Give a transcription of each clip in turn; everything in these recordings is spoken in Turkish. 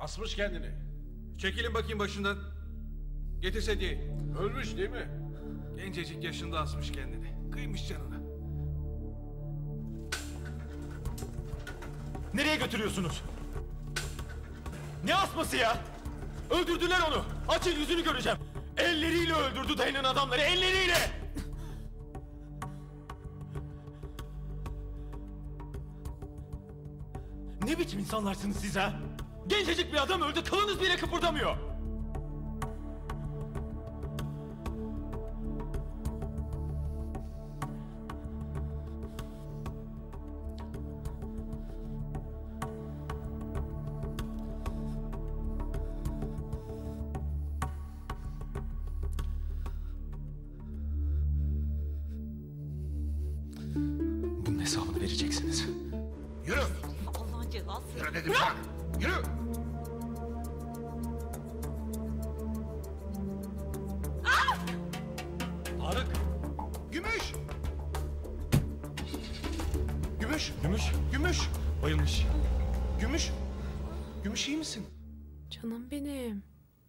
Asmış kendini. Çekilin bakayım başından. Getir sedyeyi. Ölmüş değil mi? Gencecik yaşında asmış kendini. Kıymış canına. Nereye götürüyorsunuz? Ne asması ya? Öldürdüler onu. Açın yüzünü göreceğim. Elleriyle öldürdü dayının adamları, elleriyle. Ne biçim insanlarsınız siz ha? Gencecik bir adam öldü, kılınız bile kıpırdamıyor. Bunun hesabını vereceksiniz. Yürü. Allah'ın cezası. Yürü dedim sana. Yürü. Tarık! Gümüş. Gümüş. Gümüş, Gümüş. bayılmış. Gümüş. Gümüş iyi misin? Canım benim.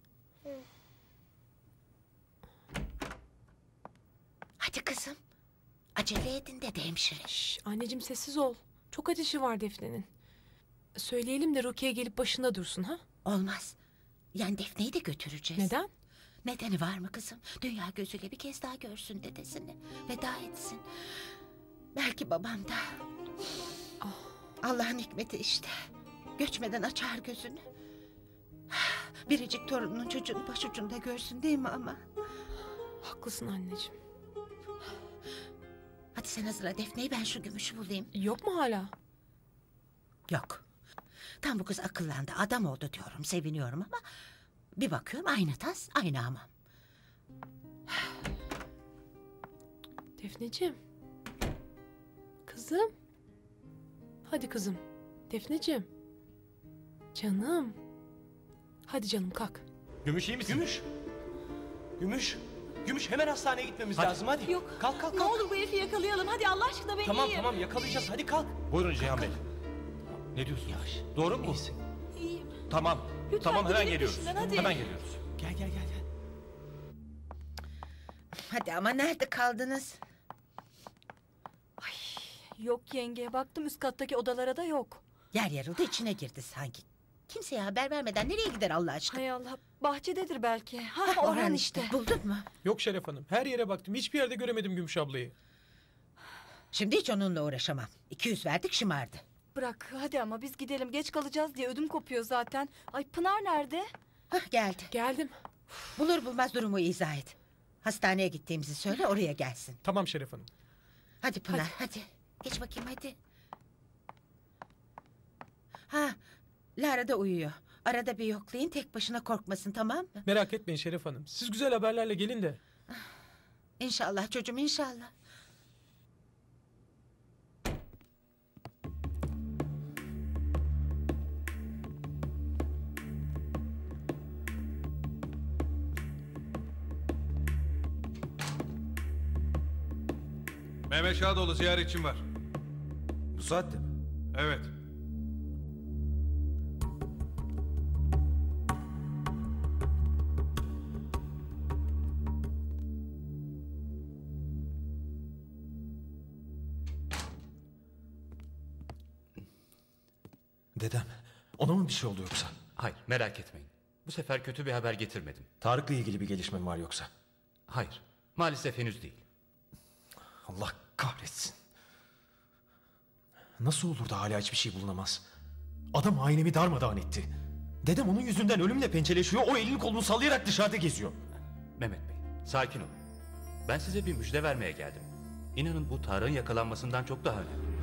Hadi kızım. Acele edin dedi hemşire. Şş, anneciğim sessiz ol. Çok ateşi var Defne'nin. Söyleyelim de Rukiye gelip başında dursun ha? Olmaz. Yani Defne'yi de götüreceğiz. Neden? Nedeni var mı kızım? Dünya gözüyle bir kez daha görsün dedesini. Veda etsin. Belki babam da. Allah'ın hikmeti işte. Göçmeden açar gözünü. Biricik torununun çocuğunu başucunda görsün değil mi ama? Haklısın anneciğim. Hadi sen hazırla Defne'yi, ben şu Gümüş'ü bulayım. Yok mu hala? Yok. Tam bu kız akıllandı, adam oldu diyorum, seviniyorum ama... ...bir bakıyorum aynı tas, aynı hamam. Defneciğim. Kızım. Hadi kızım. Defneciğim. Canım. Hadi canım kalk. Gümüş iyi misin? Gümüş. Gümüş. Gümüş hemen hastaneye gitmemiz lazım hadi. Yok. Kalk kalk Ne kalk. olur bu herifi yakalayalım. Hadi Allah aşkına ben Tamam iyiyim. tamam yakalayacağız hadi kalk. Buyurun Cihan Bey. Ne diyorsun? Yavaş. Doğru mu? İyisin. İyiyim. Tamam. Lütfen tamam hemen gidelim geliyoruz. peşinden, hadi. Hemen geliyoruz. Gel gel gel gel. Hadi ama nerede kaldınız? Yok yenge. Baktım üst kattaki odalara da yok. Yer yarıldı, içine girdi sanki. Kimseye haber vermeden nereye gider Allah aşkına? Hay Allah. Bahçededir belki. Hah, Ha, Orhan işte. Buldun mu? Yok Şeref Hanım. Her yere baktım. Hiçbir yerde göremedim Gümüş ablayı. Şimdi hiç onunla uğraşamam. 200 verdik, şımardı. Bırak hadi ama biz gidelim. Geç kalacağız diye ödüm kopuyor zaten. Ay Pınar nerede? Hah, geldi. Geldim. Bulur bulmaz durumu izah et. Hastaneye gittiğimizi söyle, oraya gelsin. Tamam Şeref Hanım. Hadi Pınar, hadi. Geç bakayım hadi. Ha, Lara da uyuyor. Arada bir yoklayın, tek başına korkmasın, tamam mı? Merak etmeyin Şeref Hanım. Siz güzel haberlerle gelin de. İnşallah çocuğum, inşallah. Mehmet Şadoğlu ziyaretçim var. Bu saatte mi? Evet. Dedem. Ona mı bir şey oldu yoksa? Hayır, merak etmeyin. Bu sefer kötü bir haber getirmedim. Tarık'la ilgili bir gelişme mi var yoksa? Hayır, maalesef henüz değil. Allah kahretsin. Nasıl olur da hala hiçbir şey bulunamaz? Adam ailemi darmadağın etti. Dedem onun yüzünden ölümle pençeleşiyor. O elini kolunu sallayarak dışarıda geziyor. Mehmet Bey, sakin olun. Ben size bir müjde vermeye geldim. İnanın bu Tarık'ın yakalanmasından çok daha önemli.